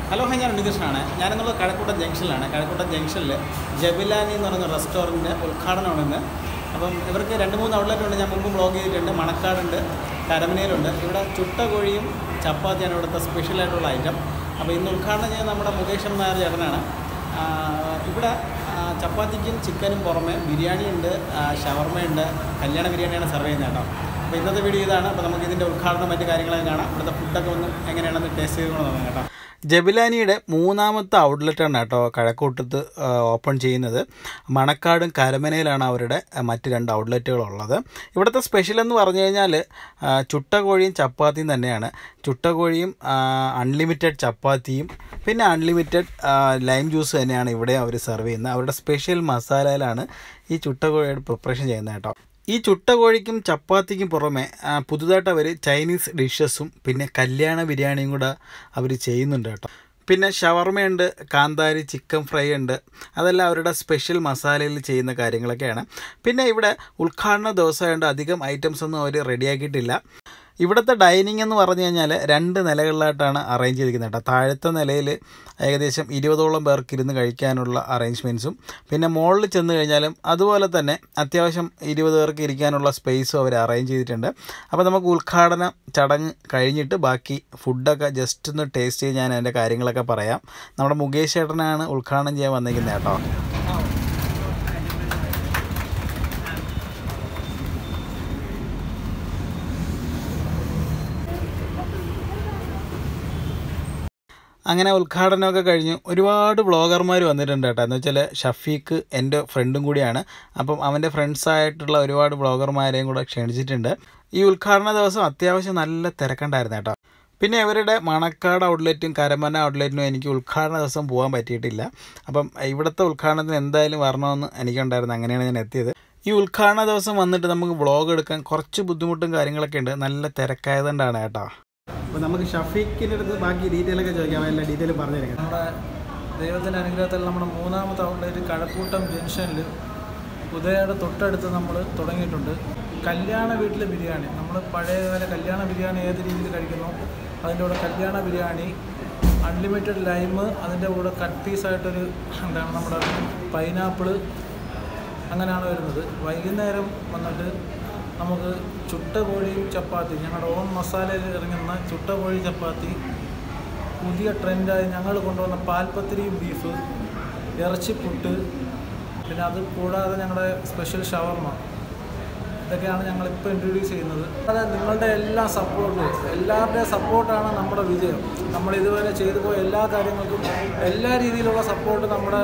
Hello hi, ഞാൻ ഉണ്ണികൃഷ്ണനാണ്. ഞാനെന്നുള്ളത് കഴക്കൂട്ടം ജംഗ്ഷനിലാണ്. കഴക്കൂട്ടം ജംഗ്ഷനിൽ ജബിലാനി എന്ന് പറയുന്ന റെസ്റ്റോറൻറ്റിൻ്റെ ഉദ്ഘാടനമാണ് ഇന്ന്. അപ്പം ഇവർക്ക് 2-3 ഔട്ട്ലെറ്റ് ഉണ്ട്. ഞാൻ മുമ്പ് ബ്ലോഗ് ചെയ്തിട്ടുണ്ട്. മണക്കാടുണ്ട്, കരമനയിലുണ്ട്. ഇവിടെ ചുട്ട കോഴിയും ചപ്പാത്തിയാണ് ഇവിടുത്തെ സ്പെഷ്യലായിട്ടുള്ള ഐറ്റം. അപ്പോൾ ഇന്ന് ഉദ്ഘാടനം ചെയ്യുന്നത് നമ്മുടെ മുകേഷ് നായർ ചേട്ടനാണ്. ഇവിടെ ചപ്പാത്തിക്കും ചിക്കനും പുറമെ ബിരിയാണിയുണ്ട്, ഷവർമയുണ്ട്, കല്യാണ ബിരിയാണിയാണ് സെർവ് ചെയ്യുന്നത് കേട്ടോ. അപ്പോൾ ഇന്നത്തെ വീഡിയോ ഇതാണ്. അപ്പോൾ നമുക്ക് ഇതിൻ്റെ ഉദ്ഘാടനം മറ്റു കാര്യങ്ങളൊക്കെ കാണാം. ഇവിടുത്തെ ഫുഡൊക്കെ ഒന്ന് എങ്ങനെയാണെന്ന് ടേസ്റ്റ് ചെയ്തുകൊണ്ട് നോക്കാം കേട്ടോ. ജബിലാനിയുടെ 3ാമത്തെ ഔട്ട്ലെറ്റാണ് കേട്ടോ കഴക്കൂട്ടത്ത് ഓപ്പൺ ചെയ്യുന്നത്. മണക്കാടും കരമനയിലാണ് അവരുടെ മറ്റ് 2 ഔട്ട്ലെറ്റുകളുള്ളത്. ഇവിടുത്തെ സ്പെഷ്യൽ എന്ന് പറഞ്ഞു കഴിഞ്ഞാൽ ചുട്ട കോഴിയും ചപ്പാത്തിയും തന്നെയാണ്. ചുട്ട കോഴിയും അൺലിമിറ്റഡ് ചപ്പാത്തിയും പിന്നെ അൺലിമിറ്റഡ് ലൈം ജ്യൂസ് തന്നെയാണ് ഇവിടെ അവർ സെർവ് ചെയ്യുന്നത്. അവരുടെ സ്പെഷ്യൽ മസാലയിലാണ് ഈ ചുട്ട കോഴിയുടെ പ്രിപ്പറേഷൻ ചെയ്യുന്നത് കേട്ടോ. ഈ ചുട്ട കോഴിക്കും ചപ്പാത്തിക്കും പുറമെ പുതുതായിട്ട് അവർ ചൈനീസ് ഡിഷസും പിന്നെ കല്യാണ ബിരിയാണിയും കൂടെ അവർ ചെയ്യുന്നുണ്ട് കേട്ടോ. പിന്നെ ഷവർമയുണ്ട്, കാന്താരി ചിക്കൻ ഫ്രൈ ഉണ്ട്. അതെല്ലാം അവരുടെ സ്പെഷ്യൽ മസാലയിൽ ചെയ്യുന്ന കാര്യങ്ങളൊക്കെയാണ്. പിന്നെ ഇവിടെ ഉദ്ഘാടന ദിവസമായതുകൊണ്ട് അധികം ഐറ്റംസ് ഒന്നും അവർ റെഡിയാക്കിയിട്ടില്ല. ഇവിടുത്തെ ഡൈനിങ് എന്ന് പറഞ്ഞു കഴിഞ്ഞാൽ 2 നിലകളിലായിട്ടാണ് അറേഞ്ച് ചെയ്തിരിക്കുന്നത് കേട്ടോ. താഴത്തെ നിലയിൽ ഏകദേശം 20ഓളം പേർക്ക് ഇരുന്ന് കഴിക്കാനുള്ള അറേഞ്ച്മെൻറ്റ്സും പിന്നെ മുകളിൽ ചെന്ന് കഴിഞ്ഞാലും അതുപോലെ തന്നെ അത്യാവശ്യം 20 പേർക്ക് ഇരിക്കാനുള്ള സ്പേസും അവർ അറേഞ്ച് ചെയ്തിട്ടുണ്ട്. അപ്പോൾ നമുക്ക് ഉദ്ഘാടന ചടങ്ങ് കഴിഞ്ഞിട്ട് ബാക്കി ഫുഡൊക്കെ ജസ്റ്റ് ഒന്ന് ടേസ്റ്റ് ചെയ്ത് ഞാൻ അതിൻ്റെ കാര്യങ്ങളൊക്കെ പറയാം. നമ്മുടെ മുകേഷ് ചേട്ടനാണ് ഉദ്ഘാടനം ചെയ്യാൻ വന്നിരിക്കുന്നത് കേട്ടോ. അങ്ങനെ ഉദ്ഘാടനമൊക്കെ കഴിഞ്ഞു. ഒരുപാട് വ്ളോഗർമാർ വന്നിട്ടുണ്ട് കേട്ടോ. എന്ന് വെച്ചാൽ ഷഫീഖ് എൻ്റെ ഫ്രണ്ടും കൂടിയാണ്. അപ്പം അവൻ്റെ ഫ്രണ്ട്സായിട്ടുള്ള ഒരുപാട് വ്ളോഗർമാരെയും കൂടെ ക്ഷണിച്ചിട്ടുണ്ട്. ഈ ഉദ്ഘാടന ദിവസം അത്യാവശ്യം നല്ല തിരക്കുണ്ടായിരുന്നു കേട്ടോ. പിന്നെ ഇവരുടെ മണക്കാട് ഔട്ട്ലെറ്റും കരമന ഔട്ട്ലെറ്റിനും എനിക്ക് ഉദ്ഘാടന ദിവസം പോകാൻ പറ്റിയിട്ടില്ല. അപ്പം ഇവിടുത്തെ ഉദ്ഘാടനത്തിന് എന്തായാലും വരണമെന്ന് എനിക്കുണ്ടായിരുന്നു. അങ്ങനെയാണ് ഞാൻ എത്തിയത്. ഈ ഉദ്ഘാടന ദിവസം വന്നിട്ട് നമുക്ക് വ്ളോഗ് എടുക്കാൻ കുറച്ച് ബുദ്ധിമുട്ടും കാര്യങ്ങളൊക്കെ ഉണ്ട്. നല്ല തിരക്കായതുകൊണ്ടാണ് കേട്ടോ. അപ്പോൾ നമുക്ക് ഷഫീഖിൻ്റെ അടുത്ത് ബാക്കി ഡീറ്റെയിലൊക്കെ ചോദിക്കാം. എല്ലാ ഡീറ്റെയിലും പറഞ്ഞു തരാം. നമ്മുടെ ദൈവത്തിൻ്റെ അനുഗ്രഹത്തിൽ നമ്മുടെ 3ാമത്തെ ഔട്ട്ലെറ്റ് കഴക്കൂട്ടം ജംഗ്ഷനിൽ ഉദയയുടെ തൊട്ടടുത്ത് നമ്മൾ തുടങ്ങിയിട്ടുണ്ട്. കല്യാണ വീട്ടിലെ ബിരിയാണി, നമ്മൾ പഴയകാല കല്യാണ ബിരിയാണി ഏത് രീതിയിൽ കഴിക്കുന്നു അതിൻ്റെ കൂടെ കല്യാണ ബിരിയാണി, അൺലിമിറ്റഡ് ലൈം, അതിൻ്റെ കൂടെ കട്ട് പീസായിട്ടൊരു എന്താണ് നമ്മുടെ പൈനാപ്പിള്, അങ്ങനെയാണ് വരുന്നത്. വൈകുന്നേരം വന്നിട്ട് നമുക്ക് ചുട്ട കോഴിയും ചപ്പാത്തി, ഞങ്ങളുടെ ഓൺ മസാലയിൽ ഇറങ്ങുന്ന ചുട്ട കോഴി ചപ്പാത്തി, പുതിയ ട്രെൻഡായി ഞങ്ങൾ കൊണ്ടുവന്ന പാൽപ്പത്തിരിയും ബീഫ്, ഇറച്ചിപ്പുട്ട്, പിന്നെ അത് കൂടാതെ ഞങ്ങളുടെ സ്പെഷ്യൽ ഷവർമ, ഇതൊക്കെയാണ് ഞങ്ങളിപ്പോൾ ഇൻട്രൊഡ്യൂസ് ചെയ്യുന്നത്. അത് നിങ്ങളുടെ എല്ലാ സപ്പോർട്ടും, എല്ലാവരുടെയും സപ്പോർട്ടാണ് നമ്മുടെ വിജയം. നമ്മളിതുവരെ ചെയ്തു പോയ എല്ലാ കാര്യങ്ങൾക്കും എല്ലാ രീതിയിലുള്ള സപ്പോർട്ട് നമ്മുടെ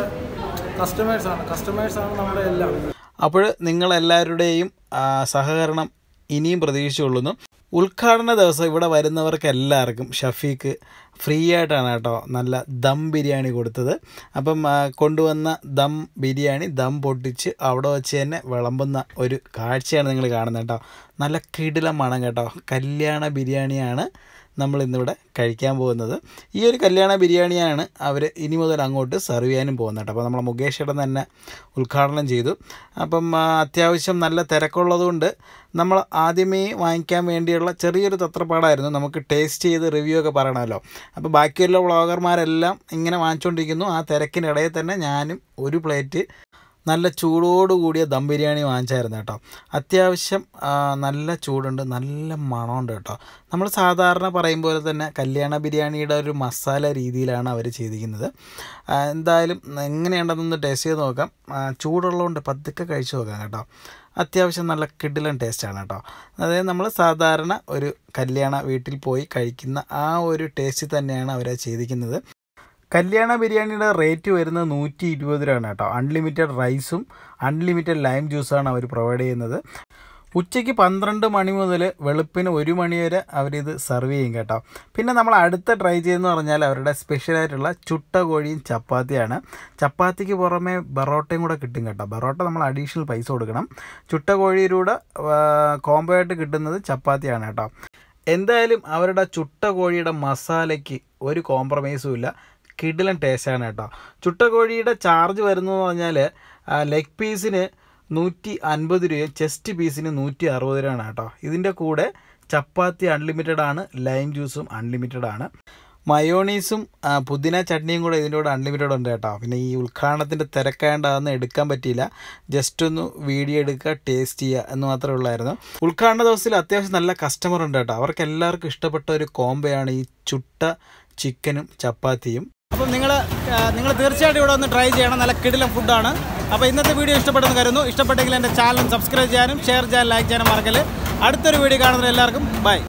കസ്റ്റമേഴ്സാണ് നമ്മുടെ എല്ലാം. അപ്പോൾ നിങ്ങളെല്ലാവരുടെയും സഹകരണം ഇനിയും പ്രതീക്ഷിച്ചുകൊള്ളുന്നു. ഉദ്ഘാടന ദിവസം ഇവിടെ വരുന്നവർക്ക് എല്ലാവർക്കും ഷഫീഖ് ഫ്രീ ആയിട്ടാണ് കേട്ടോ നല്ല ദം ബിരിയാണി കൊടുത്തത്. അപ്പം കൊണ്ടുവന്ന ദം ബിരിയാണി ദം പൊട്ടിച്ച് അവിടെ വെച്ച് തന്നെ വിളമ്പുന്ന ഒരു കാഴ്ചയാണ് നിങ്ങൾ കാണുന്നത് കേട്ടോ. നല്ല കിടിലം മണം കേട്ടോ. കല്യാണ ബിരിയാണിയാണ് നമ്മൾ ഇന്നിവിടെ കഴിക്കാൻ പോകുന്നത്. ഈ ഒരു കല്യാണ ബിരിയാണിയാണ് അവർ ഇനി മുതൽ അങ്ങോട്ട് സെർവ് ചെയ്യാനും പോകുന്നത് കേട്ടോ. അപ്പോൾ നമ്മളെ മുകേഷ് ചേട്ടൻ തന്നെ ഉദ്ഘാടനം ചെയ്തു. അപ്പം അത്യാവശ്യം നല്ല തിരക്കുള്ളതുകൊണ്ട് നമ്മൾ ആദ്യമേ വാങ്ങിക്കാൻ വേണ്ടിയുള്ള ചെറിയൊരു തത്രപ്പാടായിരുന്നു. നമുക്ക് ടേസ്റ്റ് ചെയ്ത് റിവ്യൂ ഒക്കെ പറയണമല്ലോ. അപ്പോൾ ബാക്കിയുള്ള വ്ളോഗർമാരെല്ലാം ഇങ്ങനെ വാങ്ങിച്ചുകൊണ്ടിരിക്കുന്നു. ആ തിരക്കിനിടയിൽ തന്നെ ഞാനും ഒരു പ്ലേറ്റ് നല്ല ചൂടോടുകൂടിയ ദം ബിരിയാണി വാങ്ങിച്ചായിരുന്നു കേട്ടോ. അത്യാവശ്യം നല്ല ചൂടുണ്ട്, നല്ല മണമുണ്ട് കേട്ടോ. നമ്മൾ സാധാരണ പറയും പോലെ തന്നെ കല്യാണ ബിരിയാണിയുടെ ഒരു മസാല രീതിയിലാണ് അവർ ചെയ്തിരിക്കുന്നത്. എന്തായാലും എങ്ങനെയുണ്ടെന്നൊന്ന് ടേസ്റ്റ് ചെയ്ത് നോക്കാം. ചൂടുള്ളതുകൊണ്ട് പതുക്കെ കഴിച്ച് നോക്കാം കേട്ടോ. അത്യാവശ്യം നല്ല കിടിലൻ ടേസ്റ്റാണ് കേട്ടോ. അതായത് നമ്മൾ സാധാരണ ഒരു കല്യാണ വീട്ടിൽ പോയി കഴിക്കുന്ന ആ ഒരു ടേസ്റ്റ് തന്നെയാണ് അവർ ചെയ്തിരിക്കുന്നത്. കല്യാണ ബിരിയാണിയുടെ റേറ്റ് വരുന്നത് 120 രൂപയാണ് കേട്ടോ. അൺലിമിറ്റഡ് റൈസും അൺലിമിറ്റഡ് ലൈം ജ്യൂസാണ് അവർ പ്രൊവൈഡ് ചെയ്യുന്നത്. ഉച്ചയ്ക്ക് 12 മണി മുതൽ വെളുപ്പിന് 1 മണി വരെ അവരിത് സെർവ് ചെയ്യും കേട്ടോ. പിന്നെ നമ്മൾ അടുത്ത ട്രൈ ചെയ്തെന്ന് പറഞ്ഞാൽ അവരുടെ സ്പെഷ്യലായിട്ടുള്ള ചുട്ട കോഴിയും ചപ്പാത്തിയാണ്. ചപ്പാത്തിക്ക് പുറമെ ബറോട്ടയും കൂടെ കിട്ടും കേട്ടോ. ബറോട്ട നമ്മൾ അഡീഷണൽ പൈസ കൊടുക്കണം. ചുട്ട കോഴിയിലൂടെ കോംബോ ആയിട്ട് കിട്ടുന്നത് ചപ്പാത്തിയാണ് കേട്ടോ. എന്തായാലും അവരുടെ ചുട്ട കോഴിയുടെ മസാലയ്ക്ക് ഒരു കോംപ്രമൈസും ഇല്ല. കിടിലൻ ടേസ്റ്റാണ് കേട്ടോ. ചുട്ട കോഴിയുടെ ചാർജ് വരുന്നതെന്ന് പറഞ്ഞാൽ ലെഗ് പീസിന് 150 രൂപയും ചെസ്റ്റ് പീസിന് 160 രൂപയാണ് കേട്ടോ. ഇതിൻ്റെ കൂടെ ചപ്പാത്തി അൺലിമിറ്റഡ് ആണ്, ലൈം ജ്യൂസും അൺലിമിറ്റഡ് ആണ്. മയോണീസും പുതിന ചട്നിയും കൂടെ ഇതിൻ്റെ കൂടെ അൺലിമിറ്റഡ് ഉണ്ട് കേട്ടോ. പിന്നെ ഈ ഉദ്ഘാടനത്തിൻ്റെ തിരക്കായതൊന്നും എടുക്കാൻ പറ്റിയില്ല. ജസ്റ്റ് ഒന്ന് വീഡിയോ എടുക്കുക, ടേസ്റ്റ് ചെയ്യുക എന്ന് മാത്രമേ ഉള്ളായിരുന്നു. ഉദ്ഘാടന ദിവസത്തിൽ അത്യാവശ്യം നല്ല കസ്റ്റമർ ഉണ്ട് കേട്ടോ. അവർക്ക് എല്ലാവർക്കും ഇഷ്ടപ്പെട്ട ഒരു കോംബോയാണ് ഈ ചുട്ട ചിക്കനും ചപ്പാത്തിയും. അപ്പം നിങ്ങൾ തീർച്ചയായിട്ടും ഇവിടെ ഒന്ന് ട്രൈ ചെയ്യണം. നല്ല കിടിലം ഫുഡാണ്. അപ്പോൾ ഇന്നത്തെ വീഡിയോ ഇഷ്ടപ്പെട്ടെന്ന് കരുതുന്നു. ഇഷ്ടപ്പെട്ടെങ്കിൽ എൻ്റെ ചാനൽ സബ്സ്ക്രൈബ് ചെയ്യാനും ഷെയർ ചെയ്യാനും ലൈക്ക് ചെയ്യാനും മറക്കല്. അടുത്തൊരു വീഡിയോ കാണുന്നവർ എല്ലാവർക്കും ബൈ.